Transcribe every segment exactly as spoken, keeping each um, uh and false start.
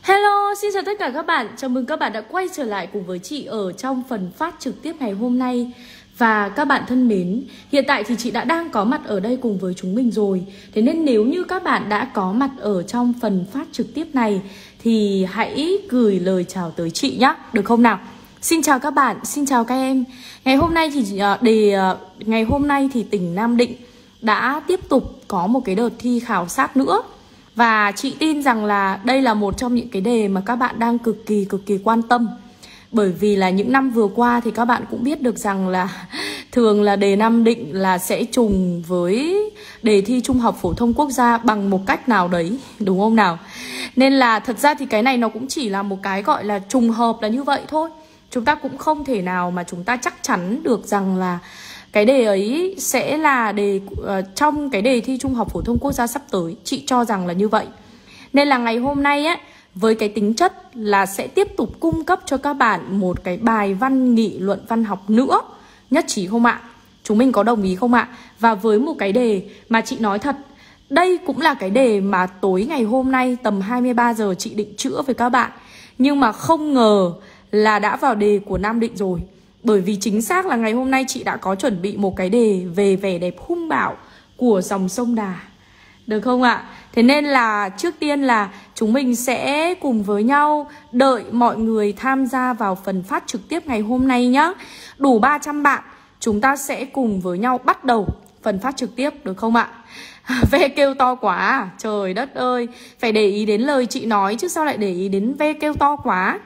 Hello, xin chào tất cả các bạn. Chào mừng các bạn đã quay trở lại cùng với chị ở trong phần phát trực tiếp ngày hôm nay. Và các bạn thân mến, hiện tại thì chị đã đang có mặt ở đây cùng với chúng mình rồi. Thế nên nếu như các bạn đã có mặt ở trong phần phát trực tiếp này thì hãy gửi lời chào tới chị nhé, được không nào? Xin chào các bạn, xin chào các em. Ngày hôm nay thì đề ngày hôm nay thì tỉnh Nam Định đã tiếp tục có một cái đợt thi khảo sát nữa. Và chị tin rằng là đây là một trong những cái đề mà các bạn đang cực kỳ cực kỳ quan tâm. Bởi vì là những năm vừa qua thì các bạn cũng biết được rằng là thường là đề Nam Định là sẽ trùng với đề thi Trung học Phổ thông Quốc gia bằng một cách nào đấy, đúng không nào? Nên là thật ra thì cái này nó cũng chỉ là một cái gọi là trùng hợp là như vậy thôi. Chúng ta cũng không thể nào mà chúng ta chắc chắn được rằng là cái đề ấy sẽ là đề uh, trong cái đề thi Trung học Phổ thông Quốc gia sắp tới. Chị cho rằng là như vậy. Nên là ngày hôm nay á, với cái tính chất là sẽ tiếp tục cung cấp cho các bạn một cái bài văn nghị luận văn học nữa. Nhất trí không ạ? Chúng mình có đồng ý không ạ? Và với một cái đề mà chị nói thật, đây cũng là cái đề mà tối ngày hôm nay tầm hai mươi ba giờ chị định chữa với các bạn. Nhưng mà không ngờ là đã vào đề của Nam Định rồi. Bởi vì chính xác là ngày hôm nay chị đã có chuẩn bị một cái đề về vẻ đẹp hung bạo của dòng sông Đà. Được không ạ? Thế nên là trước tiên là chúng mình sẽ cùng với nhau đợi mọi người tham gia vào phần phát trực tiếp ngày hôm nay nhé. Đủ ba trăm bạn, chúng ta sẽ cùng với nhau bắt đầu phần phát trực tiếp, được không ạ? Ve kêu to quá, trời đất ơi. Phải để ý đến lời chị nói chứ sao lại để ý đến ve kêu to quá.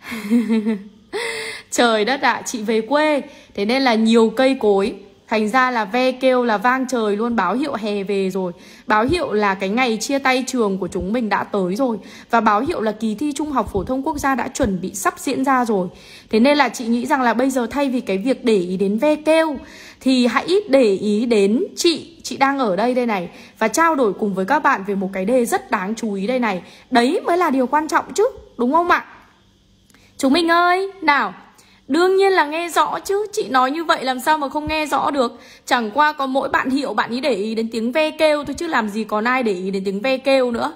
Trời đất ạ, à, chị về quê, thế nên là nhiều cây cối, thành ra là ve kêu là vang trời luôn, báo hiệu hè về rồi. Báo hiệu là cái ngày chia tay trường của chúng mình đã tới rồi. Và báo hiệu là kỳ thi Trung học Phổ thông Quốc gia đã chuẩn bị sắp diễn ra rồi. Thế nên là chị nghĩ rằng là bây giờ thay vì cái việc để ý đến ve kêu thì hãy để ý đến chị, chị đang ở đây đây này. Và trao đổi cùng với các bạn về một cái đề rất đáng chú ý đây này. Đấy mới là điều quan trọng chứ, đúng không ạ? Chúng mình ơi, nào, đương nhiên là nghe rõ chứ. Chị nói như vậy làm sao mà không nghe rõ được. Chẳng qua có mỗi bạn Hiệu bạn ý để ý đến tiếng ve kêu thôi, chứ làm gì còn ai để ý đến tiếng ve kêu nữa.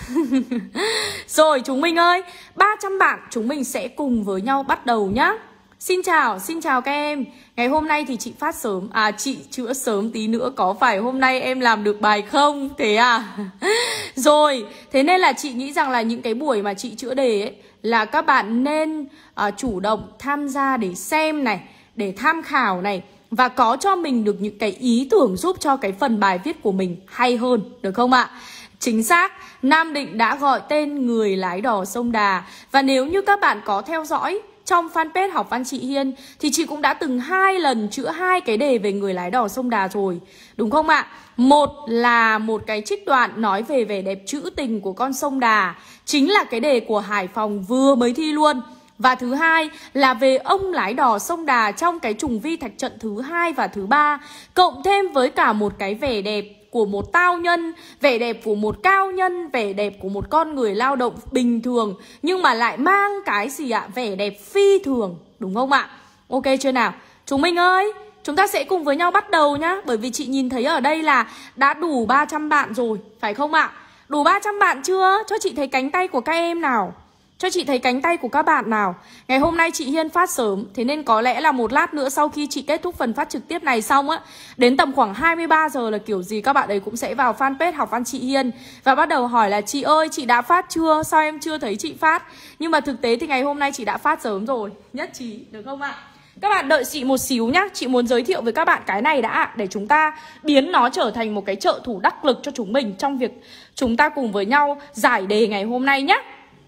Rồi chúng mình ơi, ba trăm bạn chúng mình sẽ cùng với nhau bắt đầu nhá. Xin chào, xin chào các em. Ngày hôm nay thì chị phát sớm, à chị chữa sớm tí nữa. Có phải hôm nay em làm được bài không? Thế à? Rồi, thế nên là chị nghĩ rằng là những cái buổi mà chị chữa đề ấy là các bạn nên uh, chủ động tham gia để xem này, để tham khảo này, và có cho mình được những cái ý tưởng giúp cho cái phần bài viết của mình hay hơn, được không ạ? Chính xác, Nam Định đã gọi tên người lái đò sông Đà. Và nếu như các bạn có theo dõi trong fanpage Học Văn Chị Hiên thì chị cũng đã từng hai lần chữa hai cái đề về người lái đò sông Đà rồi, đúng không ạ? Một là một cái trích đoạn nói về vẻ đẹp trữ tình của con sông Đà, chính là cái đề của Hải Phòng vừa mới thi luôn. Và thứ hai là về ông lái đò sông Đà trong cái trùng vi thạch trận thứ hai và thứ ba, cộng thêm với cả một cái vẻ đẹp của một tao nhân, vẻ đẹp của một cao nhân, vẻ đẹp của một con người lao động bình thường, nhưng mà lại mang cái gì ạ? Vẻ đẹp phi thường, đúng không ạ? Ok chưa nào? Chúng mình ơi, chúng ta sẽ cùng với nhau bắt đầu nhá. Bởi vì chị nhìn thấy ở đây là đã đủ ba trăm bạn rồi, phải không ạ? Đủ ba trăm bạn chưa? Cho chị thấy cánh tay của các em nào. Cho chị thấy cánh tay của các bạn nào. Ngày hôm nay chị Hiên phát sớm, thế nên có lẽ là một lát nữa sau khi chị kết thúc phần phát trực tiếp này xong á, đến tầm khoảng hai mươi ba giờ là kiểu gì các bạn ấy cũng sẽ vào fanpage Học Văn Chị Hiên và bắt đầu hỏi là chị ơi chị đã phát chưa? Sao em chưa thấy chị phát? Nhưng mà thực tế thì ngày hôm nay chị đã phát sớm rồi. Nhất trí, được không ạ? Các bạn đợi chị một xíu nhá. Chị muốn giới thiệu với các bạn cái này đã, để chúng ta biến nó trở thành một cái trợ thủ đắc lực cho chúng mình trong việc chúng ta cùng với nhau giải đề ngày hôm nay nhé.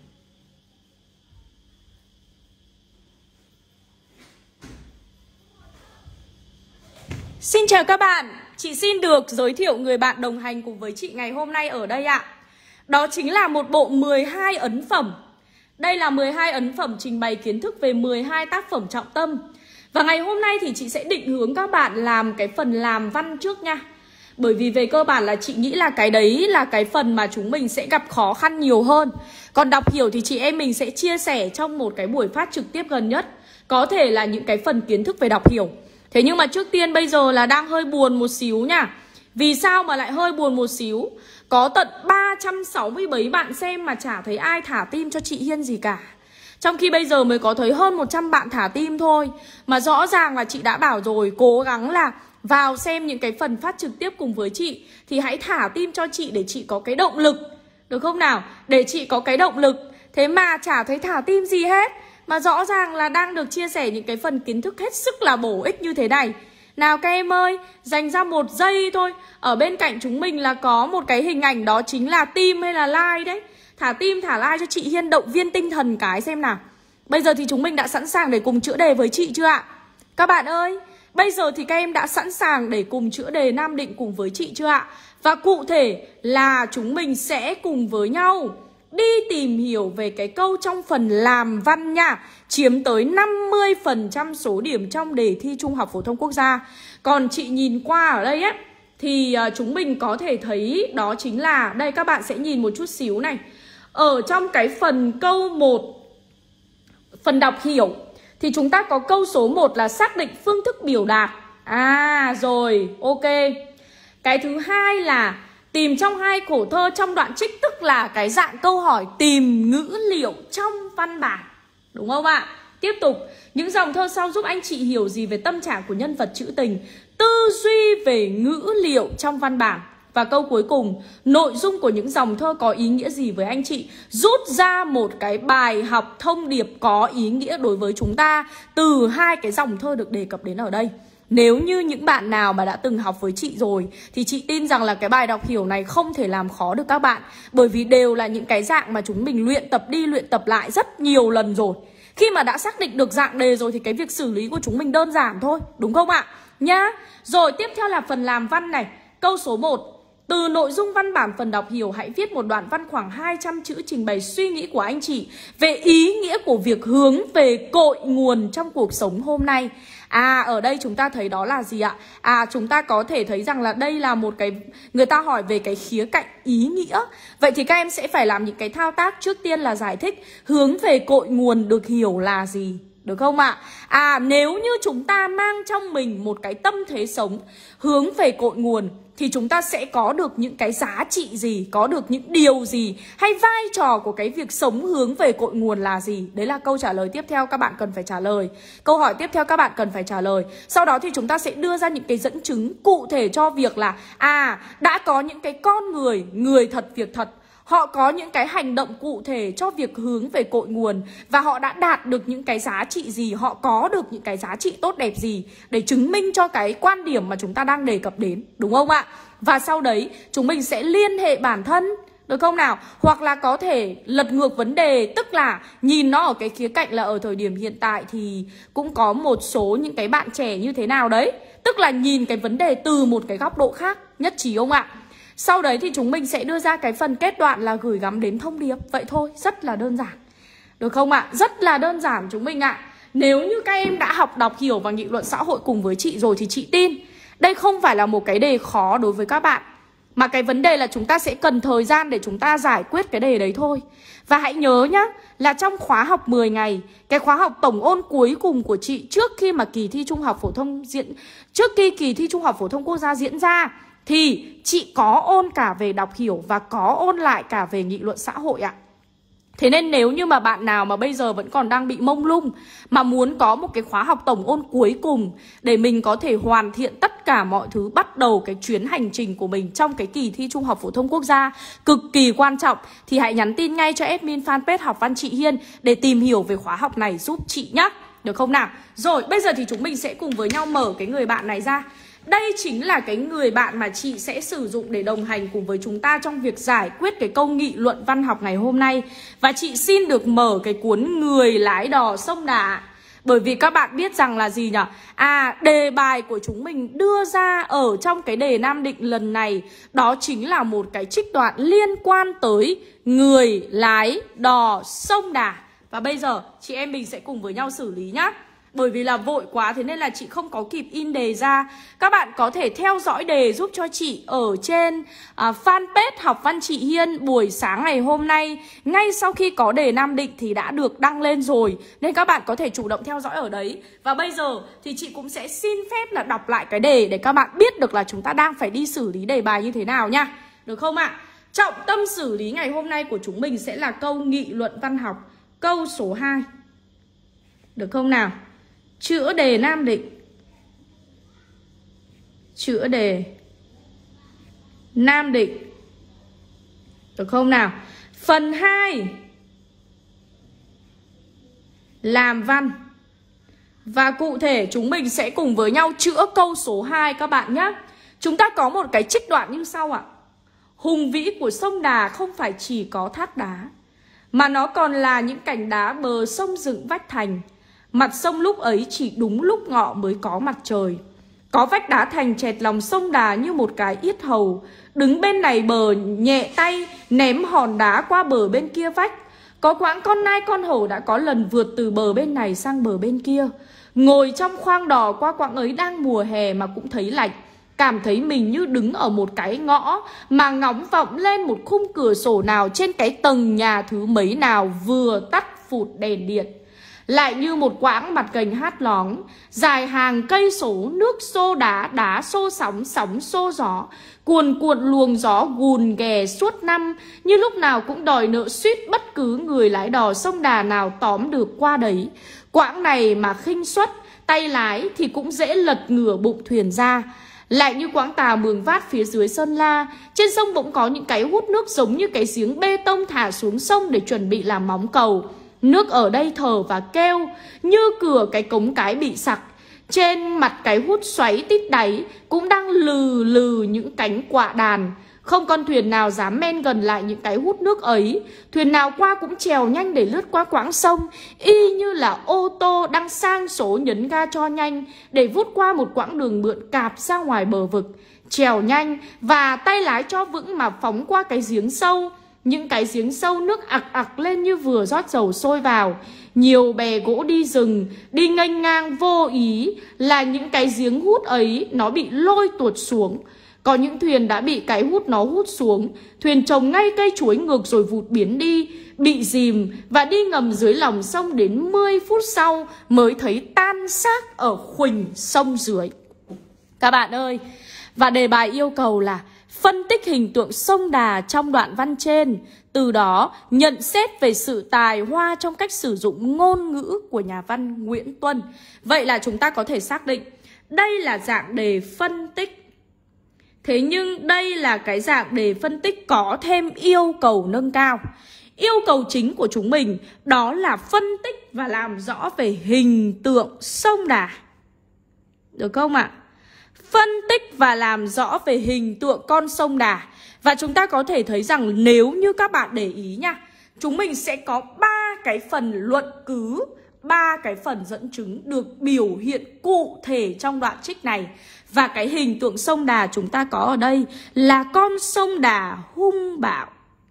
Xin chào các bạn, chị xin được giới thiệu người bạn đồng hành cùng với chị ngày hôm nay ở đây ạ. Đó chính là một bộ mười hai ấn phẩm. Đây là mười hai ấn phẩm trình bày kiến thức về mười hai tác phẩm trọng tâm. Và ngày hôm nay thì chị sẽ định hướng các bạn làm cái phần làm văn trước nha. Bởi vì về cơ bản là chị nghĩ là cái đấy là cái phần mà chúng mình sẽ gặp khó khăn nhiều hơn. Còn đọc hiểu thì chị em mình sẽ chia sẻ trong một cái buổi phát trực tiếp gần nhất. Có thể là những cái phần kiến thức về đọc hiểu. Thế nhưng mà trước tiên bây giờ là đang hơi buồn một xíu nha. Vì sao mà lại hơi buồn một xíu? Có tận ba trăm sáu mươi bảy bạn xem mà chả thấy ai thả tim cho chị Hiên gì cả. Trong khi bây giờ mới có thấy hơn một trăm bạn thả tim thôi. Mà rõ ràng là chị đã bảo rồi, cố gắng là vào xem những cái phần phát trực tiếp cùng với chị thì hãy thả tim cho chị để chị có cái động lực, được không nào? Để chị có cái động lực. Thế mà chả thấy thả tim gì hết. Mà rõ ràng là đang được chia sẻ những cái phần kiến thức hết sức là bổ ích như thế này. Nào các em ơi, dành ra một giây thôi. Ở bên cạnh chúng mình là có một cái hình ảnh, đó chính là tim hay là like đấy. Thả tim, thả like cho chị Hiên động viên tinh thần cái xem nào. Bây giờ thì chúng mình đã sẵn sàng để cùng chữa đề với chị chưa ạ? Các bạn ơi, bây giờ thì các em đã sẵn sàng để cùng chữa đề Nam Định cùng với chị chưa ạ? Và cụ thể là chúng mình sẽ cùng với nhau đi tìm hiểu về cái câu trong phần làm văn nha. Chiếm tới năm mươi phần trăm số điểm trong đề thi Trung học Phổ thông Quốc gia. Còn chị nhìn qua ở đây ấy, thì chúng mình có thể thấy đó chính là, đây các bạn sẽ nhìn một chút xíu này. Ở trong cái phần câu một, phần đọc hiểu, thì chúng ta có câu số một là xác định phương thức biểu đạt. À rồi, ok. Cái thứ hai là tìm trong hai khổ thơ trong đoạn trích, tức là cái dạng câu hỏi tìm ngữ liệu trong văn bản. Đúng không ạ? Tiếp tục, những dòng thơ sau giúp anh chị hiểu gì về tâm trạng của nhân vật trữ tình, tư duy về ngữ liệu trong văn bản. Và câu cuối cùng, nội dung của những dòng thơ có ý nghĩa gì với anh chị, rút ra một cái bài học thông điệp có ý nghĩa đối với chúng ta từ hai cái dòng thơ được đề cập đến ở đây. Nếu như những bạn nào mà đã từng học với chị rồi thì chị tin rằng là cái bài đọc hiểu này không thể làm khó được các bạn. Bởi vì đều là những cái dạng mà chúng mình luyện tập đi luyện tập lại rất nhiều lần rồi. Khi mà đã xác định được dạng đề rồi thì cái việc xử lý của chúng mình đơn giản thôi, đúng không ạ? Nhá. Rồi tiếp theo là phần làm văn này. Câu số một. Từ nội dung văn bản phần đọc hiểu, hãy viết một đoạn văn khoảng hai trăm chữ trình bày suy nghĩ của anh chị về ý nghĩa của việc hướng về cội nguồn trong cuộc sống hôm nay. À, ở đây chúng ta thấy đó là gì ạ? À, chúng ta có thể thấy rằng là đây là một cái, người ta hỏi về cái khía cạnh ý nghĩa. Vậy thì các em sẽ phải làm những cái thao tác. Trước tiên là giải thích hướng về cội nguồn được hiểu là gì, được không ạ? À, nếu như chúng ta mang trong mình một cái tâm thế sống hướng về cội nguồn thì chúng ta sẽ có được những cái giá trị gì, có được những điều gì, hay vai trò của cái việc sống hướng về cội nguồn là gì. Đấy là câu trả lời tiếp theo các bạn cần phải trả lời. Câu hỏi tiếp theo các bạn cần phải trả lời. Sau đó thì chúng ta sẽ đưa ra những cái dẫn chứng cụ thể cho việc là à, đã có những cái con người, người thật việc thật, họ có những cái hành động cụ thể cho việc hướng về cội nguồn, và họ đã đạt được những cái giá trị gì, họ có được những cái giá trị tốt đẹp gì để chứng minh cho cái quan điểm mà chúng ta đang đề cập đến, đúng không ạ? Và sau đấy chúng mình sẽ liên hệ bản thân, được không nào? Hoặc là có thể lật ngược vấn đề, tức là nhìn nó ở cái khía cạnh là ở thời điểm hiện tại thì cũng có một số những cái bạn trẻ như thế nào đấy, tức là nhìn cái vấn đề từ một cái góc độ khác, nhất trí không ạ? Sau đấy thì chúng mình sẽ đưa ra cái phần kết đoạn là gửi gắm đến thông điệp. Vậy thôi, rất là đơn giản, được không ạ? Rất là đơn giản chúng mình ạ. Nếu như các em đã học đọc hiểu và nghị luận xã hội cùng với chị rồi thì chị tin đây không phải là một cái đề khó đối với các bạn, mà cái vấn đề là chúng ta sẽ cần thời gian để chúng ta giải quyết cái đề đấy thôi. Và hãy nhớ nhá, là trong khóa học mười ngày, cái khóa học tổng ôn cuối cùng của chị trước khi mà kỳ thi Trung học phổ thông diễn trước khi kỳ thi Trung học phổ thông quốc gia diễn ra, thì chị có ôn cả về đọc hiểu và có ôn lại cả về nghị luận xã hội ạ. Thế nên nếu như mà bạn nào mà bây giờ vẫn còn đang bị mông lung, mà muốn có một cái khóa học tổng ôn cuối cùng để mình có thể hoàn thiện tất cả mọi thứ, bắt đầu cái chuyến hành trình của mình trong cái kỳ thi Trung học phổ thông quốc gia cực kỳ quan trọng, thì hãy nhắn tin ngay cho admin fanpage Học Văn Chị Hiên để tìm hiểu về khóa học này giúp chị nhé, được không nào? Rồi bây giờ thì chúng mình sẽ cùng với nhau mở cái người bạn này ra. Đây chính là cái người bạn mà chị sẽ sử dụng để đồng hành cùng với chúng ta trong việc giải quyết cái câu nghị luận văn học ngày hôm nay. Và chị xin được mở cái cuốn Người Lái Đò Sông Đà. Bởi vì các bạn biết rằng là gì nhỉ? À, đề bài của chúng mình đưa ra ở trong cái đề Nam Định lần này, đó chính là một cái trích đoạn liên quan tới người lái đò sông Đà. Và bây giờ chị em mình sẽ cùng với nhau xử lý nhá. Bởi vì là vội quá thế nên là chị không có kịp in đề ra. Các bạn có thể theo dõi đề giúp cho chị ở trên à, fanpage Học Văn Chị Hiên buổi sáng ngày hôm nay. Ngay sau khi có đề Nam Định thì đã được đăng lên rồi, nên các bạn có thể chủ động theo dõi ở đấy. Và bây giờ thì chị cũng sẽ xin phép là đọc lại cái đề để các bạn biết được là chúng ta đang phải đi xử lý đề bài như thế nào nha. Được không ạ? Trọng tâm xử lý ngày hôm nay của chúng mình sẽ là câu nghị luận văn học, câu số hai. Được không nào? Chữa đề Nam Định. Chữa đề Nam Định. Được không nào? Phần hai làm văn. Và cụ thể chúng mình sẽ cùng với nhau chữa câu số hai các bạn nhé. Chúng ta có một cái trích đoạn như sau ạ. Hùng vĩ của sông Đà không phải chỉ có thác đá, mà nó còn là những cành đá bờ sông dựng vách thành. Mặt sông lúc ấy chỉ đúng lúc ngọ mới có mặt trời. Có vách đá thành chẹt lòng sông Đà như một cái yết hầu. Đứng bên này bờ nhẹ tay ném hòn đá qua bờ bên kia vách. Có quãng con nai con hổ đã có lần vượt từ bờ bên này sang bờ bên kia. Ngồi trong khoang đò qua quãng ấy đang mùa hè mà cũng thấy lạnh. Cảm thấy mình như đứng ở một cái ngõ mà ngóng vọng lên một khung cửa sổ nào trên cái tầng nhà thứ mấy nào vừa tắt phụt đèn điện. Lại như một quãng mặt gành hát lóng, dài hàng cây số, nước xô đá, đá xô sóng, sóng xô gió, cuồn cuộn luồng gió gùn ghè suốt năm, như lúc nào cũng đòi nợ suýt bất cứ người lái đò sông Đà nào tóm được qua đấy. Quãng này mà khinh suất, tay lái thì cũng dễ lật ngửa bụng thuyền ra. Lại như quãng Tà Mường Vát phía dưới Sơn La, trên sông bỗng có những cái hút nước giống như cái giếng bê tông thả xuống sông để chuẩn bị làm móng cầu. Nước ở đây thở và kêu như cửa cái cống cái bị sặc. Trên mặt cái hút xoáy tít đáy cũng đang lừ lừ những cánh quạ đàn. Không con thuyền nào dám men gần lại những cái hút nước ấy. Thuyền nào qua cũng trèo nhanh để lướt qua quãng sông, y như là ô tô đang sang số nhấn ga cho nhanh để vút qua một quãng đường mượn cạp ra ngoài bờ vực. Trèo nhanh và tay lái cho vững mà phóng qua cái giếng sâu. Những cái giếng sâu nước ặc ặc lên như vừa rót dầu sôi vào. Nhiều bè gỗ đi rừng, đi nghênh ngang vô ý là những cái giếng hút ấy nó bị lôi tuột xuống. Có những thuyền đã bị cái hút nó hút xuống. Thuyền trồng ngay cây chuối ngược rồi vụt biến đi, bị dìm và đi ngầm dưới lòng sông đến mười phút sau mới thấy tan xác ở khuỳnh sông dưới. Các bạn ơi, và đề bài yêu cầu là phân tích hình tượng sông Đà trong đoạn văn trên, từ đó nhận xét về sự tài hoa trong cách sử dụng ngôn ngữ của nhà văn Nguyễn Tuân. Vậy là chúng ta có thể xác định đây là dạng đề phân tích. Thế nhưng đây là cái dạng đề phân tích có thêm yêu cầu nâng cao. Yêu cầu chính của chúng mình đó là phân tích và làm rõ về hình tượng sông Đà. Được không ạ? Phân tích và làm rõ về hình tượng con sông Đà. Và chúng ta có thể thấy rằng nếu như các bạn để ý nha, chúng mình sẽ có ba cái phần luận cứ, ba cái phần dẫn chứng được biểu hiện cụ thể trong đoạn trích này. Và cái hình tượng sông Đà chúng ta có ở đây là con sông Đà hung bạo,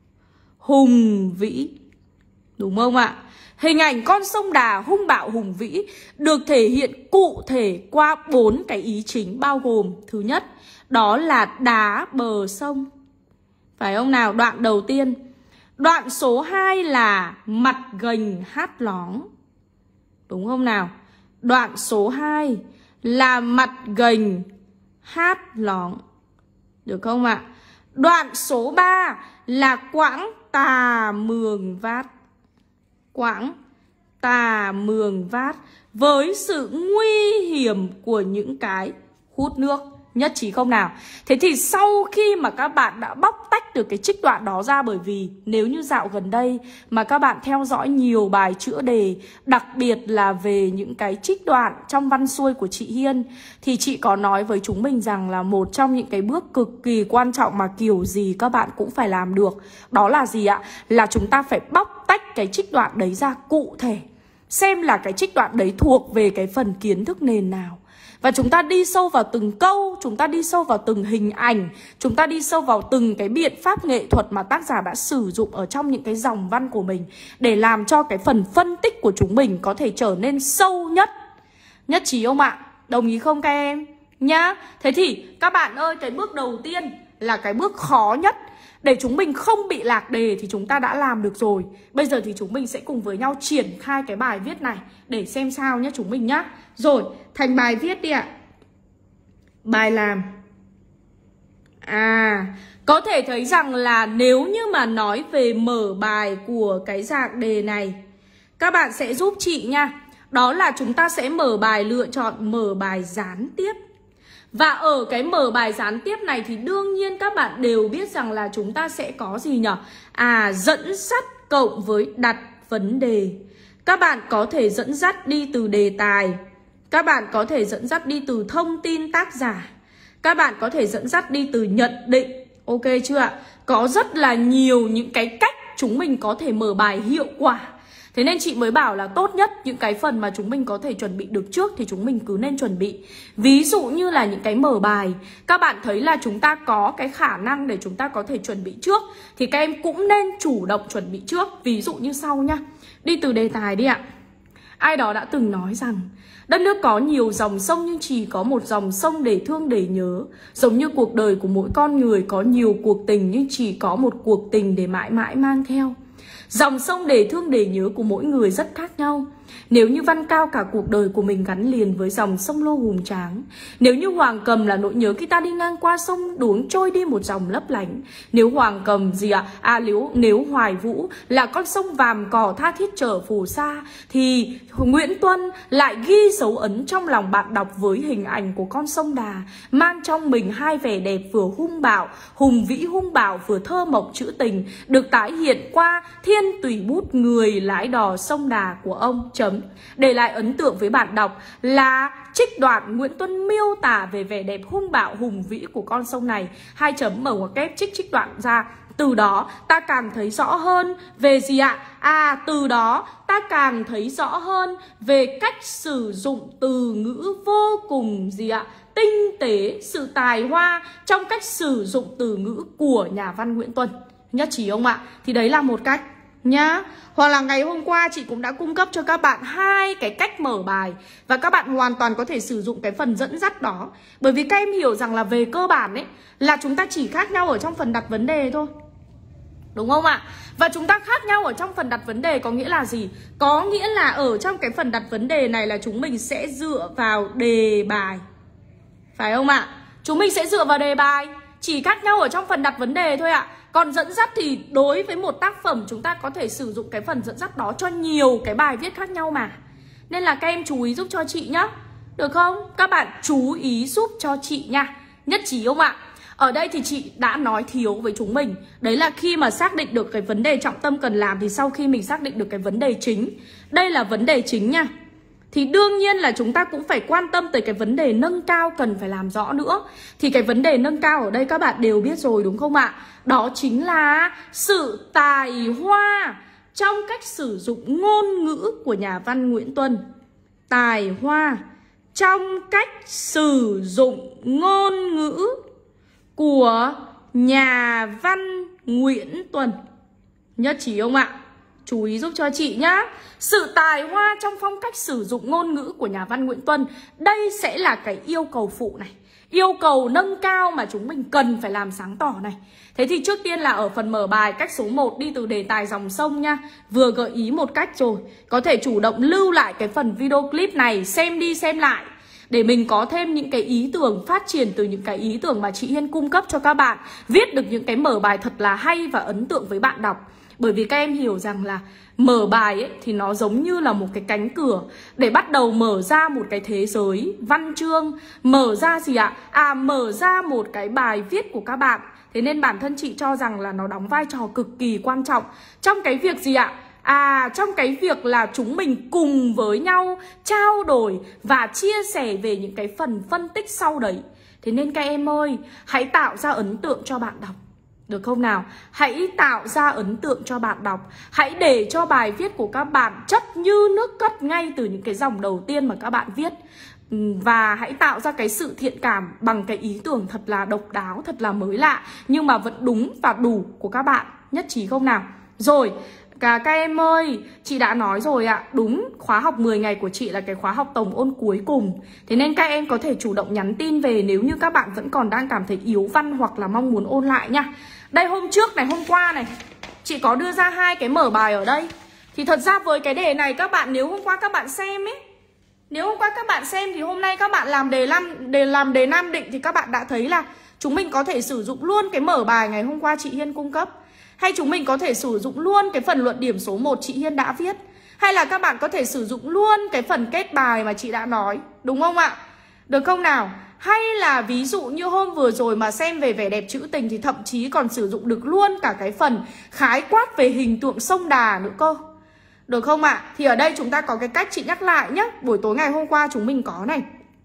hùng vĩ. Đúng không ạ? Hình ảnh con sông Đà hung bạo hùng vĩ được thể hiện cụ thể qua bốn cái ý chính bao gồm: thứ nhất, đó là đá bờ sông. Phải không nào? Đoạn đầu tiên. Đoạn số hai là mặt gành hát lóng. Đúng không nào? Đoạn số hai là mặt gành hát lóng. Được không ạ? Đoạn số ba là quãng Tà Mường Vát. Quãng Tà Mường Vát với sự nguy hiểm của những cái hút nước. Nhất trí không nào? Thế thì sau khi mà các bạn đã bóc tách được cái trích đoạn đó ra, bởi vì nếu như dạo gần đây mà các bạn theo dõi nhiều bài chữa đề, đặc biệt là về những cái trích đoạn trong văn xuôi của chị Hiên, thì chị có nói với chúng mình rằng là một trong những cái bước cực kỳ quan trọng mà kiểu gì các bạn cũng phải làm được. Đó là gì ạ? Là chúng ta phải bóc tách cái trích đoạn đấy ra cụ thể, xem là cái trích đoạn đấy thuộc về cái phần kiến thức nền nào. Và chúng ta đi sâu vào từng câu, chúng ta đi sâu vào từng hình ảnh, chúng ta đi sâu vào từng cái biện pháp nghệ thuật mà tác giả đã sử dụng ở trong những cái dòng văn của mình, để làm cho cái phần phân tích của chúng mình có thể trở nên sâu nhất. Nhất trí không ạ? Đồng ý không các em? Nhá. Thế thì các bạn ơi, cái bước đầu tiên là cái bước khó nhất để chúng mình không bị lạc đề thì chúng ta đã làm được rồi. Bây giờ thì chúng mình sẽ cùng với nhau triển khai cái bài viết này để xem sao nhé chúng mình nhá. Rồi, thành bài viết đi ạ. Bài làm. À, có thể thấy rằng là nếu như mà nói về mở bài của cái dạng đề này, các bạn sẽ giúp chị nha. Đó là chúng ta sẽ mở bài, lựa chọn mở bài gián tiếp. Và ở cái mở bài gián tiếp này thì đương nhiên các bạn đều biết rằng là chúng ta sẽ có gì nhỉ? À, dẫn dắt cộng với đặt vấn đề. Các bạn có thể dẫn dắt đi từ đề tài. Các bạn có thể dẫn dắt đi từ thông tin tác giả. Các bạn có thể dẫn dắt đi từ nhận định. Ok chưa ạ? Có rất là nhiều những cái cách chúng mình có thể mở bài hiệu quả. Thế nên chị mới bảo là tốt nhất những cái phần mà chúng mình có thể chuẩn bị được trước thì chúng mình cứ nên chuẩn bị. Ví dụ như là những cái mở bài, các bạn thấy là chúng ta có cái khả năng để chúng ta có thể chuẩn bị trước thì các em cũng nên chủ động chuẩn bị trước. Ví dụ như sau nhá. Đi từ đề tài đi ạ. Ai đó đã từng nói rằng đất nước có nhiều dòng sông nhưng chỉ có một dòng sông để thương để nhớ. Giống như cuộc đời của mỗi con người có nhiều cuộc tình nhưng chỉ có một cuộc tình để mãi mãi mang theo. Dòng sông để thương để nhớ của mỗi người rất khác nhau. Nếu như Văn Cao cả cuộc đời của mình gắn liền với dòng sông Lô hùng tráng. Nếu như Hoàng Cầm là nỗi nhớ khi ta đi ngang qua sông đuống trôi đi một dòng lấp lánh. Nếu Hoàng Cầm gì ạ? À, à nếu, nếu Hoài Vũ là con sông vàm cỏ tha thiết trở phù sa, thì Nguyễn Tuân lại ghi dấu ấn trong lòng bạn đọc với hình ảnh của con sông Đà, mang trong mình hai vẻ đẹp vừa hung bạo, hùng vĩ hung bạo vừa thơ mộng trữ tình, được tái hiện qua thiên tùy bút người lái đò sông Đà của ông. Chấm. Để lại ấn tượng với bạn đọc là trích đoạn Nguyễn Tuân miêu tả về vẻ đẹp hung bạo hùng vĩ của con sông này. Hai chấm mở ngoặc kép trích trích đoạn ra. Từ đó ta càng thấy rõ hơn về gì ạ? À, từ đó ta càng thấy rõ hơn về cách sử dụng từ ngữ vô cùng gì ạ? Tinh tế, sự tài hoa trong cách sử dụng từ ngữ của nhà văn Nguyễn Tuân. Nhất trí không ạ? Thì đấy là một cách nhá. Hoặc là ngày hôm qua chị cũng đã cung cấp cho các bạn hai cái cách mở bài và các bạn hoàn toàn có thể sử dụng cái phần dẫn dắt đó. Bởi vì các em hiểu rằng là về cơ bản ấy là chúng ta chỉ khác nhau ở trong phần đặt vấn đề thôi. Đúng không ạ? Và chúng ta khác nhau ở trong phần đặt vấn đề có nghĩa là gì? Có nghĩa là ở trong cái phần đặt vấn đề này là chúng mình sẽ dựa vào đề bài. Phải không ạ? Chúng mình sẽ dựa vào đề bài. Chỉ khác nhau ở trong phần đặt vấn đề thôi ạ. Còn dẫn dắt thì đối với một tác phẩm chúng ta có thể sử dụng cái phần dẫn dắt đó cho nhiều cái bài viết khác nhau mà. Nên là các em chú ý giúp cho chị nhá. Được không? Các bạn chú ý giúp cho chị nha. Nhất trí không ạ? Ở đây thì chị đã nói thiếu với chúng mình. Đấy là khi mà xác định được cái vấn đề trọng tâm cần làm thì sau khi mình xác định được cái vấn đề chính. Đây là vấn đề chính nha. Thì đương nhiên là chúng ta cũng phải quan tâm tới cái vấn đề nâng cao cần phải làm rõ nữa. Thì cái vấn đề nâng cao ở đây các bạn đều biết rồi đúng không ạ? Đó chính là sự tài hoa trong cách sử dụng ngôn ngữ của nhà văn Nguyễn Tuân. Tài hoa trong cách sử dụng ngôn ngữ của nhà văn Nguyễn Tuân. Nhất trí không ạ? Chú ý giúp cho chị nhá. Sự tài hoa trong phong cách sử dụng ngôn ngữ của nhà văn Nguyễn Tuân. Đây sẽ là cái yêu cầu phụ này, yêu cầu nâng cao mà chúng mình cần phải làm sáng tỏ này. Thế thì trước tiên là ở phần mở bài cách số một đi từ đề tài dòng sông nha. Vừa gợi ý một cách rồi. Có thể chủ động lưu lại cái phần video clip này, xem đi xem lại để mình có thêm những cái ý tưởng phát triển từ những cái ý tưởng mà chị Hiên cung cấp cho các bạn. Viết được những cái mở bài thật là hay và ấn tượng với bạn đọc. Bởi vì các em hiểu rằng là mở bài ấy, thì nó giống như là một cái cánh cửa để bắt đầu mở ra một cái thế giới văn chương. Mở ra gì ạ? À, mở ra một cái bài viết của các bạn. Thế nên bản thân chị cho rằng là nó đóng vai trò cực kỳ quan trọng trong cái việc gì ạ? À, trong cái việc là chúng mình cùng với nhau trao đổi và chia sẻ về những cái phần phân tích sau đấy. Thế nên các em ơi, hãy tạo ra ấn tượng cho bạn đọc. Được không nào? Hãy tạo ra ấn tượng cho bạn đọc. Hãy để cho bài viết của các bạn chất như nước cất ngay từ những cái dòng đầu tiên mà các bạn viết. Và hãy tạo ra cái sự thiện cảm bằng cái ý tưởng thật là độc đáo, thật là mới lạ, nhưng mà vẫn đúng và đủ của các bạn. Nhất trí không nào? Rồi, Cả các em ơi, chị đã nói rồi ạ, đúng, khóa học mười ngày của chị là cái khóa học tổng ôn cuối cùng. Thế nên các em có thể chủ động nhắn tin về nếu như các bạn vẫn còn đang cảm thấy yếu văn hoặc là mong muốn ôn lại nha. Đây, hôm trước này, hôm qua này, chị có đưa ra hai cái mở bài ở đây. Thì thật ra với cái đề này các bạn, nếu hôm qua các bạn xem ấy, nếu hôm qua các bạn xem thì hôm nay các bạn làm đề năm, đề làm đề Nam Định thì các bạn đã thấy là chúng mình có thể sử dụng luôn cái mở bài ngày hôm qua chị Hiên cung cấp. Hay chúng mình có thể sử dụng luôn cái phần luận điểm số một chị Hiên đã viết. Hay là các bạn có thể sử dụng luôn cái phần kết bài mà chị đã nói. Đúng không ạ? Được không nào? Hay là ví dụ như hôm vừa rồi mà xem về vẻ đẹp trữ tình thì thậm chí còn sử dụng được luôn cả cái phần khái quát về hình tượng sông Đà nữa cơ. Được không ạ? Thì ở đây chúng ta có cái cách chị nhắc lại nhé. Buổi tối ngày hôm qua chúng mình có này.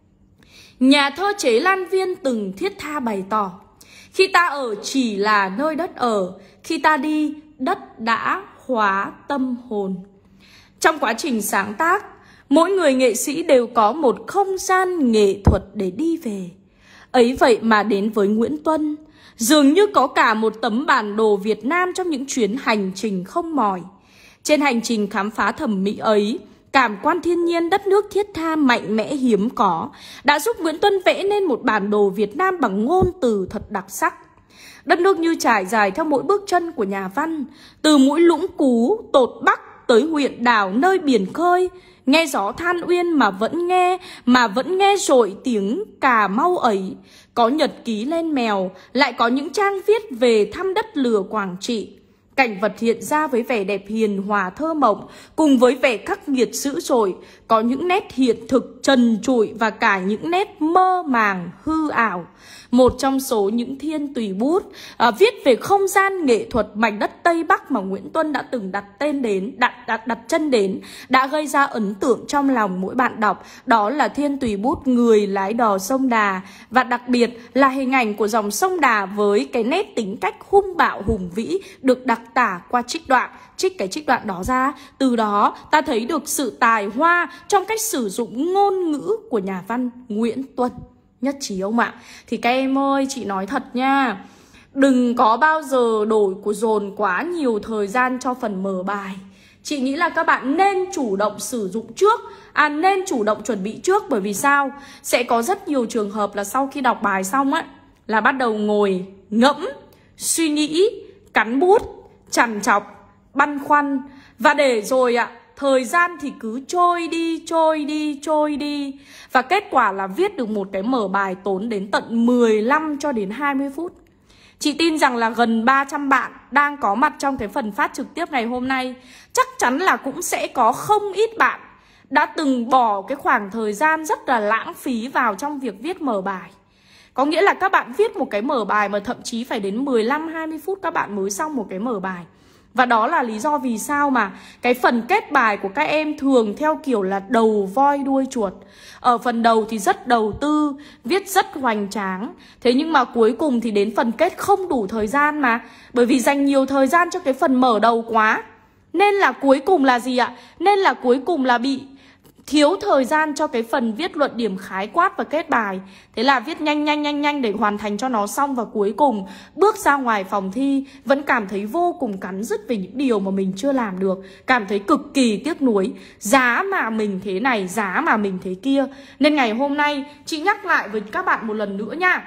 Nhà thơ Chế Lan Viên từng thiết tha bày tỏ: khi ta ở chỉ là nơi đất ở, khi ta đi, đất đã hóa tâm hồn. Trong quá trình sáng tác, mỗi người nghệ sĩ đều có một không gian nghệ thuật để đi về. Ấy vậy mà đến với Nguyễn Tuân, dường như có cả một tấm bản đồ Việt Nam trong những chuyến hành trình không mỏi. Trên hành trình khám phá thẩm mỹ ấy, cảm quan thiên nhiên đất nước thiết tha mạnh mẽ hiếm có đã giúp Nguyễn Tuân vẽ nên một bản đồ Việt Nam bằng ngôn từ thật đặc sắc. Đất nước như trải dài theo mỗi bước chân của nhà văn, từ mũi Lũng Cú, Tột Bắc tới huyện đảo nơi biển khơi, nghe gió than uyên mà vẫn nghe, mà vẫn nghe rội tiếng Cà Mau ấy. Có nhật ký lên mèo, lại có những trang viết về thăm đất lửa Quảng Trị. Cảnh vật hiện ra với vẻ đẹp hiền hòa thơ mộng, cùng với vẻ khắc nghiệt dữ dội, có những nét hiện thực trần trụi và cả những nét mơ màng hư ảo. Một trong số những thiên tùy bút à, viết về không gian nghệ thuật mảnh đất Tây Bắc mà Nguyễn Tuân đã từng đặt tên đến, đặt, đặt, đặt chân đến, đã gây ra ấn tượng trong lòng mỗi bạn đọc. Đó là thiên tùy bút Người lái đò sông Đà, và đặc biệt là hình ảnh của dòng sông Đà với cái nét tính cách hung bạo hùng vĩ được đặc tả qua trích đoạn. Trích cái trích đoạn đó ra, từ đó ta thấy được sự tài hoa trong cách sử dụng ngôn ngữ của nhà văn Nguyễn Tuân. Nhất trí không ạ? Thì các em ơi, chị nói thật nha, đừng có bao giờ đổi của dồn quá nhiều thời gian cho phần mở bài. Chị nghĩ là các bạn nên chủ động sử dụng trước, à nên chủ động chuẩn bị trước. Bởi vì sao? Sẽ có rất nhiều trường hợp là sau khi đọc bài xong á, là bắt đầu ngồi ngẫm, suy nghĩ, cắn bút, trằn trọc, băn khoăn. Và để rồi ạ, thời gian thì cứ trôi đi, trôi đi, trôi đi. Và kết quả là viết được một cái mở bài tốn đến tận mười lăm cho đến hai mươi phút. Chị tin rằng là gần ba trăm bạn đang có mặt trong cái phần phát trực tiếp ngày hôm nay, chắc chắn là cũng sẽ có không ít bạn đã từng bỏ cái khoảng thời gian rất là lãng phí vào trong việc viết mở bài. Có nghĩa là các bạn viết một cái mở bài mà thậm chí phải đến mười lăm hai mươi phút các bạn mới xong một cái mở bài. Và đó là lý do vì sao mà cái phần kết bài của các em thường theo kiểu là đầu voi đuôi chuột. Ở phần đầu thì rất đầu tư, viết rất hoành tráng. Thế nhưng mà cuối cùng thì đến phần kết không đủ thời gian mà. Bởi vì dành nhiều thời gian cho cái phần mở đầu quá. Nên là cuối cùng là gì ạ? Nên là cuối cùng là bị thiếu thời gian cho cái phần viết luận điểm khái quát và kết bài. Thế là viết nhanh nhanh nhanh nhanh để hoàn thành cho nó xong. Và cuối cùng bước ra ngoài phòng thi vẫn cảm thấy vô cùng cắn rứt về những điều mà mình chưa làm được. Cảm thấy cực kỳ tiếc nuối. Giá mà mình thế này, giá mà mình thế kia. Nên ngày hôm nay chị nhắc lại với các bạn một lần nữa nha.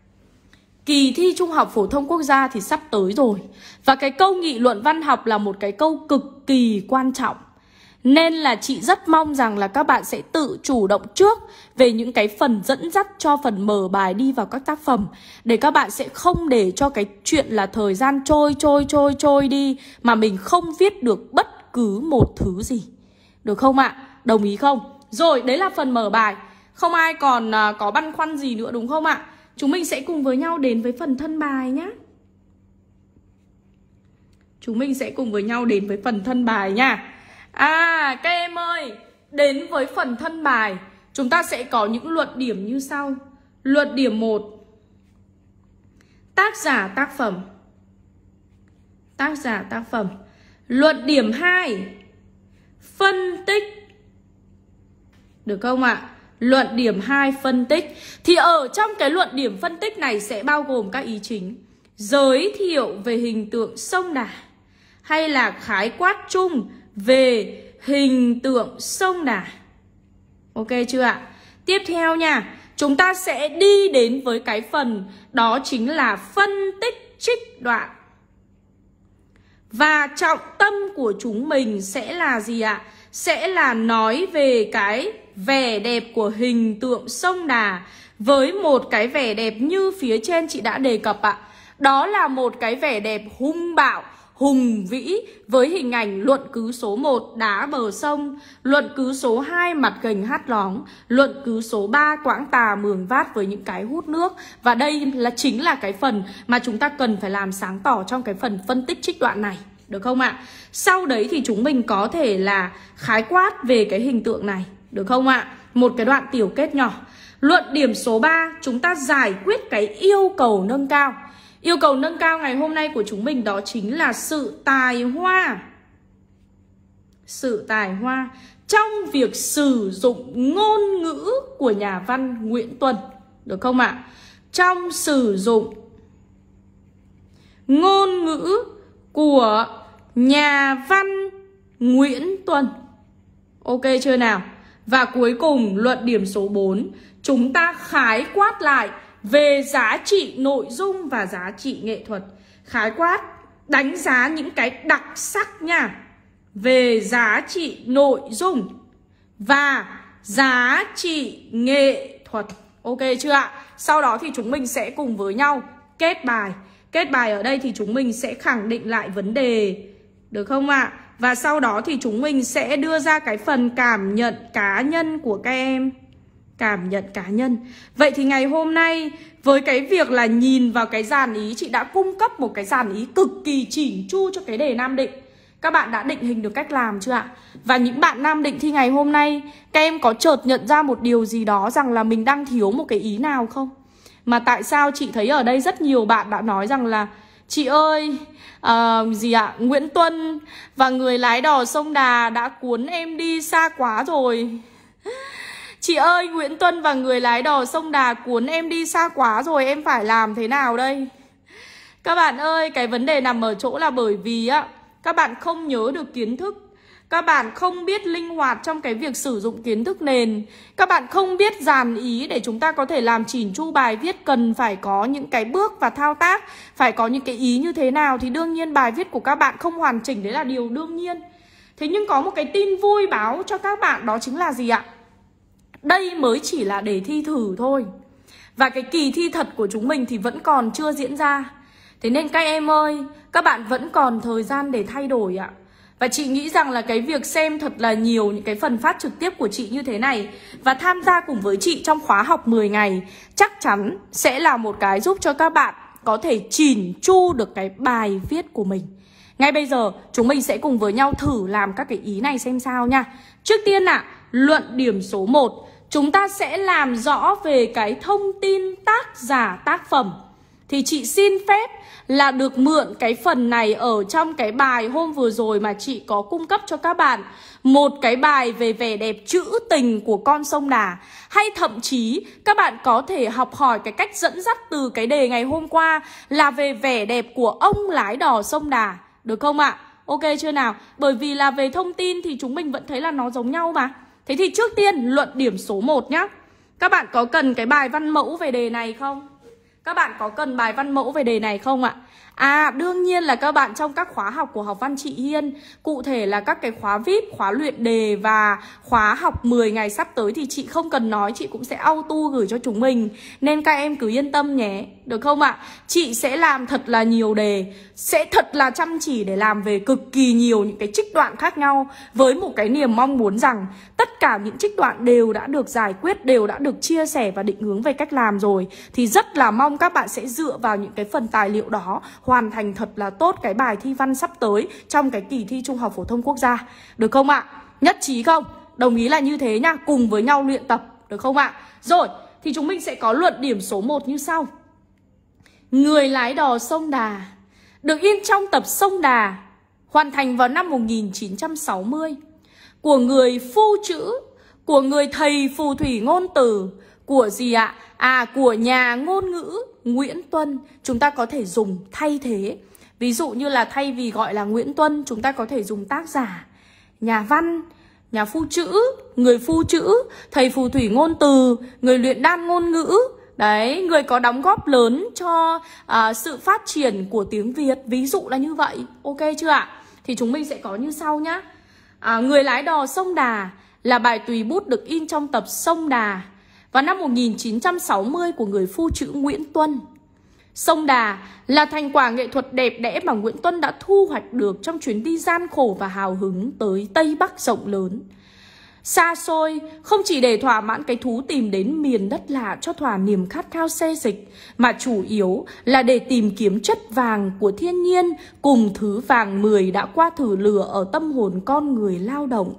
Kỳ thi Trung học Phổ thông Quốc gia thì sắp tới rồi. Và cái câu nghị luận văn học là một cái câu cực kỳ quan trọng. Nên là chị rất mong rằng là các bạn sẽ tự chủ động trước về những cái phần dẫn dắt cho phần mở bài đi vào các tác phẩm. Để các bạn sẽ không để cho cái chuyện là thời gian trôi trôi trôi trôi đi mà mình không viết được bất cứ một thứ gì. Được không ạ? Đồng ý không? Rồi, đấy là phần mở bài. Không ai còn uh, có băn khoăn gì nữa đúng không ạ? Chúng mình sẽ cùng với nhau đến với phần thân bài nhé. Chúng mình sẽ cùng với nhau đến với phần thân bài nha. À, các em ơi, đến với phần thân bài, chúng ta sẽ có những luận điểm như sau. Luận điểm một, tác giả tác phẩm. Tác giả tác phẩm. Luận điểm hai, phân tích. Được không ạ? Luận điểm hai, phân tích. Thì ở trong cái luận điểm phân tích này sẽ bao gồm các ý chính. Giới thiệu về hình tượng sông Đà, hay là khái quát chung về hình tượng sông Đà. Ok chưa ạ? Tiếp theo nha, chúng ta sẽ đi đến với cái phần đó chính là phân tích trích đoạn. Và trọng tâm của chúng mình sẽ là gì ạ? Sẽ là nói về cái vẻ đẹp của hình tượng sông Đà với một cái vẻ đẹp như phía trên chị đã đề cập ạ. Đó là một cái vẻ đẹp hung bạo, hùng vĩ với hình ảnh luận cứ số một đá bờ sông, luận cứ số hai mặt gành hát lóng, luận cứ số ba quãng tà mường vát với những cái hút nước. Và đây là chính là cái phần mà chúng ta cần phải làm sáng tỏ trong cái phần phân tích trích đoạn này. Được không ạ? Sau đấy thì chúng mình có thể là khái quát về cái hình tượng này. Được không ạ? Một cái đoạn tiểu kết nhỏ. Luận điểm số ba, chúng ta giải quyết cái yêu cầu nâng cao. Yêu cầu nâng cao ngày hôm nay của chúng mình đó chính là sự tài hoa. Sự tài hoa trong việc sử dụng ngôn ngữ của nhà văn Nguyễn Tuân. Được không ạ? Trong sử dụng ngôn ngữ của nhà văn Nguyễn Tuân. Ok chưa nào? Và cuối cùng luận điểm số bốn, chúng ta khái quát lại về giá trị nội dung và giá trị nghệ thuật. Khái quát, đánh giá những cái đặc sắc nha, về giá trị nội dung và giá trị nghệ thuật. Ok chưa ạ? Sau đó thì chúng mình sẽ cùng với nhau kết bài. Kết bài ở đây thì chúng mình sẽ khẳng định lại vấn đề. Được không ạ? Và sau đó thì chúng mình sẽ đưa ra cái phần cảm nhận cá nhân của các em. Cảm nhận cá nhân. Vậy thì ngày hôm nay với cái việc là nhìn vào cái dàn ý, chị đã cung cấp một cái dàn ý cực kỳ chỉn chu cho cái đề Nam Định. Các bạn đã định hình được cách làm chưa ạ? Và những bạn Nam Định thi ngày hôm nay, các em có chợt nhận ra một điều gì đó rằng là mình đang thiếu một cái ý nào không? Mà tại sao chị thấy ở đây rất nhiều bạn đã nói rằng là chị ơi, uh, gì ạ? Nguyễn Tuân và người lái đò sông Đà đã cuốn em đi xa quá rồi. Chị ơi, Nguyễn Tuân và người lái đò sông Đà cuốn em đi xa quá rồi, em phải làm thế nào đây? Các bạn ơi, cái vấn đề nằm ở chỗ là bởi vì á, các bạn không nhớ được kiến thức. Các bạn không biết linh hoạt trong cái việc sử dụng kiến thức nền. Các bạn không biết dàn ý để chúng ta có thể làm chỉn chu bài viết cần phải có những cái bước và thao tác, phải có những cái ý như thế nào. Thì đương nhiên bài viết của các bạn không hoàn chỉnh, đấy là điều đương nhiên. Thế nhưng có một cái tin vui báo cho các bạn, đó chính là gì ạ? Đây mới chỉ là đề thi thử thôi. Và cái kỳ thi thật của chúng mình thì vẫn còn chưa diễn ra. Thế nên các em ơi, các bạn vẫn còn thời gian để thay đổi ạ. Và chị nghĩ rằng là cái việc xem thật là nhiều những cái phần phát trực tiếp của chị như thế này và tham gia cùng với chị trong khóa học mười ngày chắc chắn sẽ là một cái giúp cho các bạn có thể chỉn chu được cái bài viết của mình. Ngay bây giờ chúng mình sẽ cùng với nhau thử làm các cái ý này xem sao nha. Trước tiên ạ, luận điểm số một, chúng ta sẽ làm rõ về cái thông tin tác giả tác phẩm. Thì chị xin phép là được mượn cái phần này ở trong cái bài hôm vừa rồi mà chị có cung cấp cho các bạn. Một cái bài về vẻ đẹp trữ tình của con sông Đà. Hay thậm chí các bạn có thể học hỏi cái cách dẫn dắt từ cái đề ngày hôm qua là về vẻ đẹp của ông lái đò sông Đà. Được không ạ? Ok chưa nào? Bởi vì là về thông tin thì chúng mình vẫn thấy là nó giống nhau mà. Thế thì trước tiên luận điểm số một nhá. Các bạn có cần cái bài văn mẫu về đề này không? Các bạn có cần bài văn mẫu về đề này không ạ? À, đương nhiên là các bạn trong các khóa học của học văn chị Hiên, cụ thể là các cái khóa víp, khóa luyện đề và khóa học mười ngày sắp tới thì chị không cần nói, chị cũng sẽ auto gửi cho chúng mình. Nên các em cứ yên tâm nhé, được không ạ? Chị sẽ làm thật là nhiều đề, sẽ thật là chăm chỉ để làm về cực kỳ nhiều những cái trích đoạn khác nhau, với một cái niềm mong muốn rằng tất cả những trích đoạn đều đã được giải quyết, đều đã được chia sẻ và định hướng về cách làm rồi. Thì rất là mong các bạn sẽ dựa vào những cái phần tài liệu đó hoàn thành thật là tốt cái bài thi văn sắp tới trong cái kỳ thi Trung học phổ thông quốc gia. Được không ạ? Nhất trí không? Đồng ý là như thế nha, cùng với nhau luyện tập. Được không ạ? Rồi, thì chúng mình sẽ có luận điểm số một như sau. Người lái đò sông Đà được in trong tập Sông Đà, hoàn thành vào năm một nghìn chín trăm sáu mươi, của người phu chữ, của người thầy phù thủy ngôn từ, của gì ạ? À, của nhà ngôn ngữ Nguyễn Tuân. Chúng ta có thể dùng thay thế. Ví dụ như là thay vì gọi là Nguyễn Tuân, chúng ta có thể dùng tác giả, nhà văn, nhà phù chữ, người phù chữ, thầy phù thủy ngôn từ, người luyện đan ngôn ngữ. Đấy, người có đóng góp lớn cho à, sự phát triển của tiếng Việt. Ví dụ là như vậy. Ok chưa ạ? Thì chúng mình sẽ có như sau nhá. à, Người lái đò sông Đà là bài tùy bút được in trong tập Sông Đà vào năm một nghìn chín trăm sáu mươi của người phù chữ Nguyễn Tuân. Sông Đà là thành quả nghệ thuật đẹp đẽ mà Nguyễn Tuân đã thu hoạch được trong chuyến đi gian khổ và hào hứng tới Tây Bắc rộng lớn, xa xôi, không chỉ để thỏa mãn cái thú tìm đến miền đất lạ cho thỏa niềm khát khao xê dịch, mà chủ yếu là để tìm kiếm chất vàng của thiên nhiên cùng thứ vàng mười đã qua thử lửa ở tâm hồn con người lao động.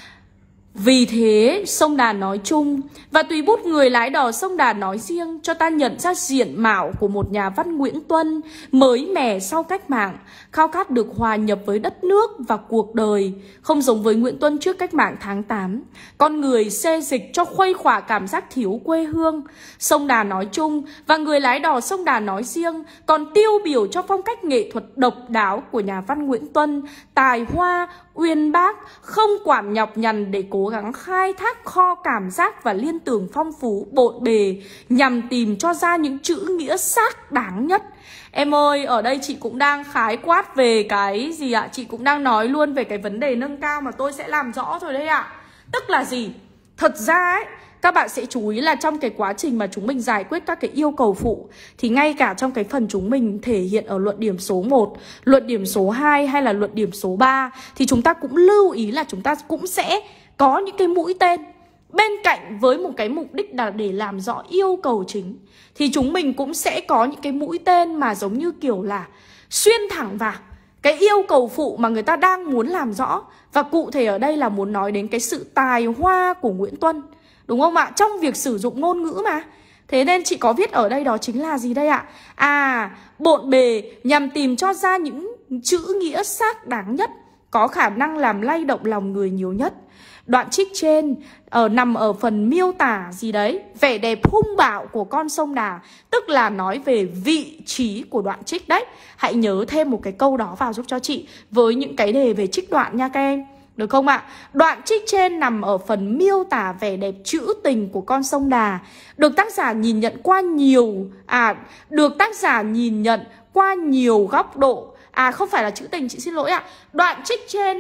Vì thế, Sông Đà nói chung và tùy bút người lái đò sông Đà nói riêng cho ta nhận ra diện mạo của một nhà văn Nguyễn Tuân mới mẻ sau cách mạng, khao khát được hòa nhập với đất nước và cuộc đời, không giống với Nguyễn Tuân trước cách mạng tháng tám. Con người xê dịch cho khuây khỏa cảm giác thiếu quê hương. Sông Đà nói chung và người lái đò sông Đà nói riêng còn tiêu biểu cho phong cách nghệ thuật độc đáo của nhà văn Nguyễn Tuân, tài hoa, uyên bác, không quản nhọc nhằn để cố gắng khai thác kho cảm giác và liên tưởng phong phú bộn bề nhằm tìm cho ra những chữ nghĩa xác đáng nhất. Em ơi, ở đây chị cũng đang khái quát về cái gì ạ? Chị cũng đang nói luôn về cái vấn đề nâng cao mà tôi sẽ làm rõ rồi đấy ạ. Tức là gì? Thật ra ấy, các bạn sẽ chú ý là trong cái quá trình mà chúng mình giải quyết các cái yêu cầu phụ thì ngay cả trong cái phần chúng mình thể hiện ở luận điểm số một, luận điểm số hai hay là luận điểm số ba thì chúng ta cũng lưu ý là chúng ta cũng sẽ có những cái mũi tên. Bên cạnh với một cái mục đích là để làm rõ yêu cầu chính thì chúng mình cũng sẽ có những cái mũi tên mà giống như kiểu là xuyên thẳng vào cái yêu cầu phụ mà người ta đang muốn làm rõ. Và cụ thể ở đây là muốn nói đến cái sự tài hoa của Nguyễn Tuân, đúng không ạ? Trong việc sử dụng ngôn ngữ mà. Thế nên chị có viết ở đây đó chính là gì đây ạ? À, bộn bề nhằm tìm cho ra những chữ nghĩa xác đáng nhất, có khả năng làm lay động lòng người nhiều nhất. Đoạn trích trên ở nằm ở phần miêu tả gì đấy, vẻ đẹp hung bạo của con sông Đà, tức là nói về vị trí của đoạn trích đấy. Hãy nhớ thêm một cái câu đó vào giúp cho chị với những cái đề về trích đoạn nha các em. Được không ạ? Đoạn trích trên nằm ở phần miêu tả vẻ đẹp trữ tình của con sông Đà, được tác giả nhìn nhận qua nhiều à được tác giả nhìn nhận qua nhiều góc độ. À không phải là trữ tình, chị xin lỗi ạ. Đoạn trích trên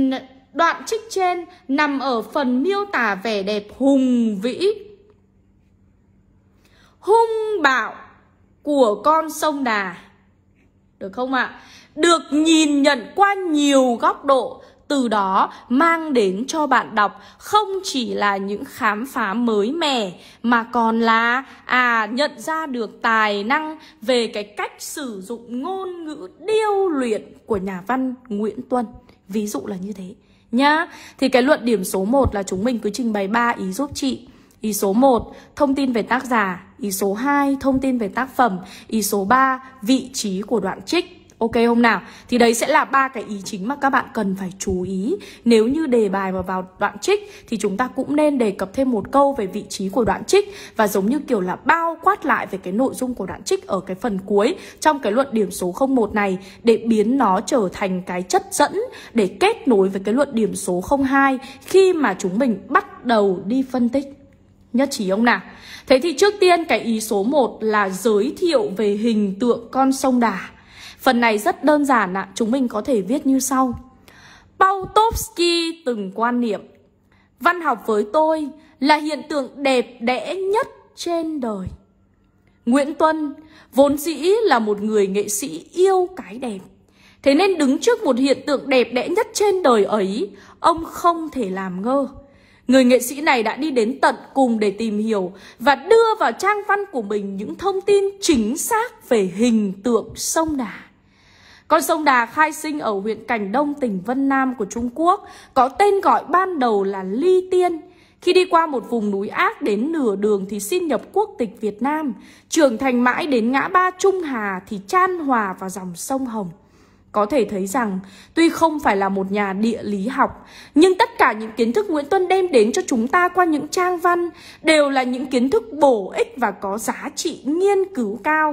Đoạn trích trên nằm ở phần miêu tả vẻ đẹp hùng vĩ, hung bạo của con sông Đà. Được không ạ? Được nhìn nhận qua nhiều góc độ, từ đó mang đến cho bạn đọc không chỉ là những khám phá mới mẻ mà còn là à nhận ra được tài năng về cái cách sử dụng ngôn ngữ điêu luyện của nhà văn Nguyễn Tuân. Ví dụ là như thế nhá. Thì cái luận điểm số một là chúng mình cứ trình bày ba ý giúp chị. Ý số một, thông tin về tác giả. Ý số hai, thông tin về tác phẩm. Ý số ba, vị trí của đoạn trích. Ok không nào? Thì đấy sẽ là ba cái ý chính mà các bạn cần phải chú ý. Nếu như đề bài mà vào đoạn trích thì chúng ta cũng nên đề cập thêm một câu về vị trí của đoạn trích, và giống như kiểu là bao quát lại về cái nội dung của đoạn trích ở cái phần cuối trong cái luận điểm số không một này, để biến nó trở thành cái chất dẫn để kết nối với cái luận điểm số không hai khi mà chúng mình bắt đầu đi phân tích. Nhất trí không nào? Thế thì trước tiên cái ý số một là giới thiệu về hình tượng con sông Đà. Phần này rất đơn giản ạ, chúng mình có thể viết như sau. Pautovsky từng quan niệm, văn học với tôi là hiện tượng đẹp đẽ nhất trên đời. Nguyễn Tuân vốn dĩ là một người nghệ sĩ yêu cái đẹp. Thế nên đứng trước một hiện tượng đẹp đẽ nhất trên đời ấy, ông không thể làm ngơ. Người nghệ sĩ này đã đi đến tận cùng để tìm hiểu và đưa vào trang văn của mình những thông tin chính xác về hình tượng sông Đà. Con sông Đà khai sinh ở huyện Cảnh Đông, tỉnh Vân Nam của Trung Quốc, có tên gọi ban đầu là Ly Tiên. Khi đi qua một vùng núi ác đến nửa đường thì xin nhập quốc tịch Việt Nam, trưởng thành mãi đến ngã ba Trung Hà thì chan hòa vào dòng sông Hồng. Có thể thấy rằng, tuy không phải là một nhà địa lý học, nhưng tất cả những kiến thức Nguyễn Tuân đem đến cho chúng ta qua những trang văn đều là những kiến thức bổ ích và có giá trị nghiên cứu cao.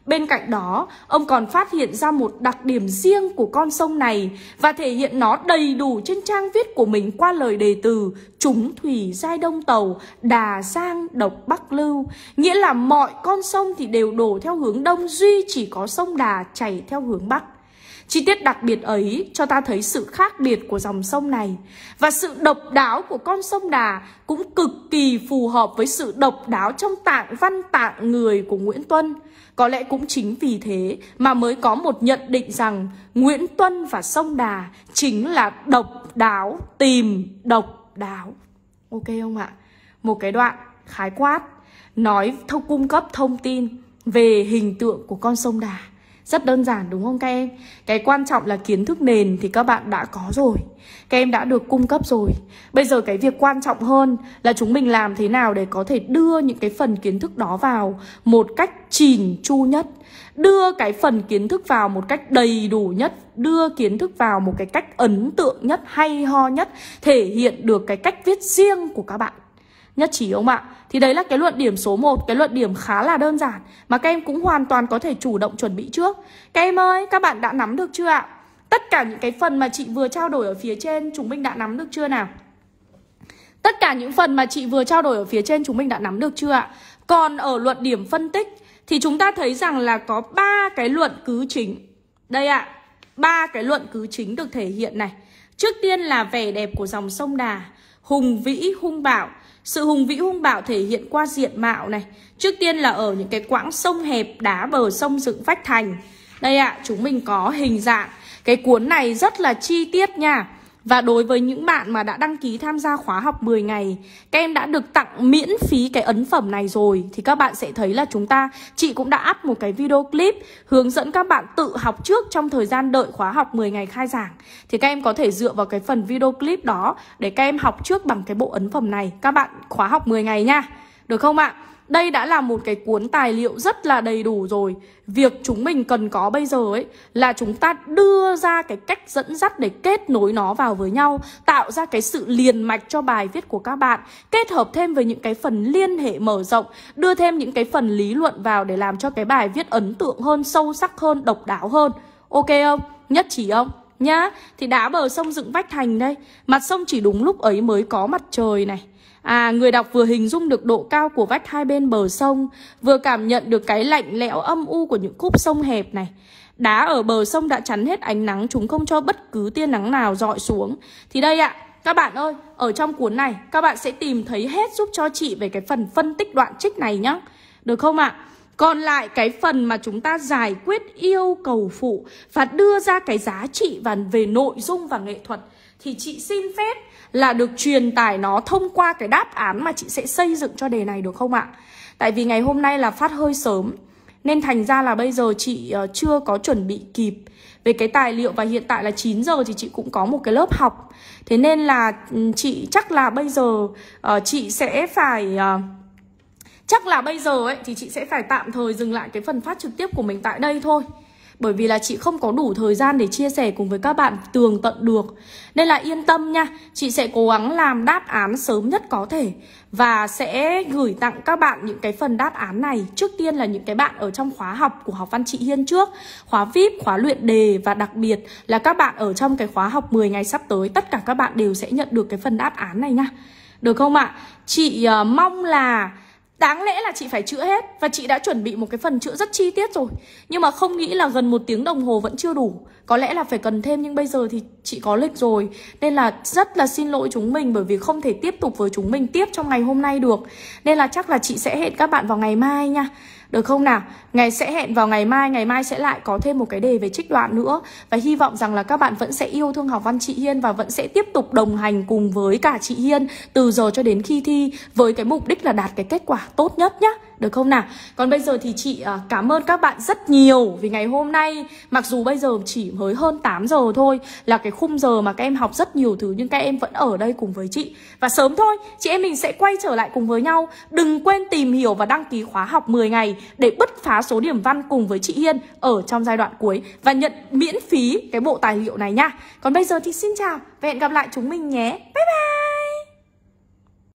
Bên cạnh đó, ông còn phát hiện ra một đặc điểm riêng của con sông này và thể hiện nó đầy đủ trên trang viết của mình qua lời đề từ Trúng thủy giai đông tàu, Đà Giang độc Bắc lưu. Nghĩa là mọi con sông thì đều đổ theo hướng đông, duy chỉ có sông Đà chảy theo hướng bắc. Chi tiết đặc biệt ấy cho ta thấy sự khác biệt của dòng sông này. Và sự độc đáo của con sông Đà cũng cực kỳ phù hợp với sự độc đáo trong tạng văn tạng người của Nguyễn Tuân. Có lẽ cũng chính vì thế mà mới có một nhận định rằng Nguyễn Tuân và sông Đà chính là độc đáo tìm độc đáo. Ok không ạ? Một cái đoạn khái quát nói thông cung cấp thông tin về hình tượng của con sông Đà. Rất đơn giản đúng không các em? Cái quan trọng là kiến thức nền thì các bạn đã có rồi, các em đã được cung cấp rồi. Bây giờ cái việc quan trọng hơn là chúng mình làm thế nào để có thể đưa những cái phần kiến thức đó vào một cách chỉn chu nhất, đưa cái phần kiến thức vào một cách đầy đủ nhất, đưa kiến thức vào một cái cách ấn tượng nhất, hay ho nhất, thể hiện được cái cách viết riêng của các bạn. Nhất trí không ạ? Thì đấy là cái luận điểm số một, cái luận điểm khá là đơn giản mà các em cũng hoàn toàn có thể chủ động chuẩn bị trước. Các em ơi, các bạn đã nắm được chưa ạ? Tất cả những cái phần mà chị vừa trao đổi ở phía trên chúng mình đã nắm được chưa nào? Tất cả những phần mà chị vừa trao đổi ở phía trên chúng mình đã nắm được chưa ạ? Còn ở luận điểm phân tích thì chúng ta thấy rằng là có ba cái luận cứ chính. Đây ạ, ba cái luận cứ chính được thể hiện này. Trước tiên là vẻ đẹp của dòng sông Đà, hùng vĩ hung bạo. Sự hùng vĩ hung bạo thể hiện qua diện mạo này. Trước tiên là ở những cái quãng sông hẹp, đá bờ sông dựng vách thành. Đây ạ, à, chúng mình có hình dạng. Cái cuốn này rất là chi tiết nha. Và đối với những bạn mà đã đăng ký tham gia khóa học mười ngày, các em đã được tặng miễn phí cái ấn phẩm này rồi, thì các bạn sẽ thấy là chúng ta, chị cũng đã up một cái video clip hướng dẫn các bạn tự học trước trong thời gian đợi khóa học mười ngày khai giảng. Thì các em có thể dựa vào cái phần video clip đó để các em học trước bằng cái bộ ấn phẩm này. Các bạn khóa học mười ngày nha, được không ạ? Đây đã là một cái cuốn tài liệu rất là đầy đủ rồi. Việc chúng mình cần có bây giờ ấy là chúng ta đưa ra cái cách dẫn dắt để kết nối nó vào với nhau, tạo ra cái sự liền mạch cho bài viết của các bạn, kết hợp thêm với những cái phần liên hệ mở rộng, đưa thêm những cái phần lý luận vào để làm cho cái bài viết ấn tượng hơn, sâu sắc hơn, độc đáo hơn. Ok không? Nhất trí không? Nhá. Thì đá bờ sông dựng vách thành đây. Mặt sông chỉ đúng lúc ấy mới có mặt trời này. À, người đọc vừa hình dung được độ cao của vách hai bên bờ sông, vừa cảm nhận được cái lạnh lẽo âm u của những khúc sông hẹp này. Đá ở bờ sông đã chắn hết ánh nắng, chúng không cho bất cứ tia nắng nào rọi xuống. Thì đây ạ, các bạn ơi, ở trong cuốn này các bạn sẽ tìm thấy hết giúp cho chị về cái phần phân tích đoạn trích này nhá. Được không ạ? Còn lại cái phần mà chúng ta giải quyết yêu cầu phụ và đưa ra cái giá trị và về nội dung và nghệ thuật thì chị xin phép là được truyền tải nó thông qua cái đáp án mà chị sẽ xây dựng cho đề này, được không ạ? Tại vì ngày hôm nay là phát hơi sớm nên thành ra là bây giờ chị uh, chưa có chuẩn bị kịp về cái tài liệu. Và hiện tại là chín giờ thì chị cũng có một cái lớp học. Thế nên là chị chắc là bây giờ uh, chị sẽ phải... Uh, Chắc là bây giờ ấy thì chị sẽ phải tạm thời dừng lại cái phần phát trực tiếp của mình tại đây thôi. Bởi vì là chị không có đủ thời gian để chia sẻ cùng với các bạn tường tận được. Nên là yên tâm nha, chị sẽ cố gắng làm đáp án sớm nhất có thể và sẽ gửi tặng các bạn những cái phần đáp án này. Trước tiên là những cái bạn ở trong khóa học của Học Văn Chị Hiên trước, khóa vi ai pi, khóa luyện đề, và đặc biệt là các bạn ở trong cái khóa học mười ngày sắp tới. Tất cả các bạn đều sẽ nhận được cái phần đáp án này nha. Được không ạ? Chị uh, mong là... Đáng lẽ là chị phải chữa hết và chị đã chuẩn bị một cái phần chữa rất chi tiết rồi. Nhưng mà không nghĩ là gần một tiếng đồng hồ vẫn chưa đủ. Có lẽ là phải cần thêm, nhưng bây giờ thì chị có lịch rồi. Nên là rất là xin lỗi chúng mình bởi vì không thể tiếp tục với chúng mình tiếp trong ngày hôm nay được. Nên là chắc là chị sẽ hẹn các bạn vào ngày mai nha. Được không nào? Ngày sẽ hẹn vào ngày mai, ngày mai sẽ lại có thêm một cái đề về trích đoạn nữa. Và hy vọng rằng là các bạn vẫn sẽ yêu thương Học Văn Chị Hiên và vẫn sẽ tiếp tục đồng hành cùng với cả chị Hiên từ giờ cho đến khi thi, với cái mục đích là đạt cái kết quả tốt nhất nhá. Được không nào? Còn bây giờ thì chị cảm ơn các bạn rất nhiều vì ngày hôm nay, mặc dù bây giờ chỉ mới hơn tám giờ thôi, là cái khung giờ mà các em học rất nhiều thứ, nhưng các em vẫn ở đây cùng với chị. Và sớm thôi, chị em mình sẽ quay trở lại cùng với nhau. Đừng quên tìm hiểu và đăng ký khóa học mười ngày để bứt phá số điểm văn cùng với chị Hiên ở trong giai đoạn cuối và nhận miễn phí cái bộ tài liệu này nha. Còn bây giờ thì xin chào và hẹn gặp lại chúng mình nhé. Bye bye!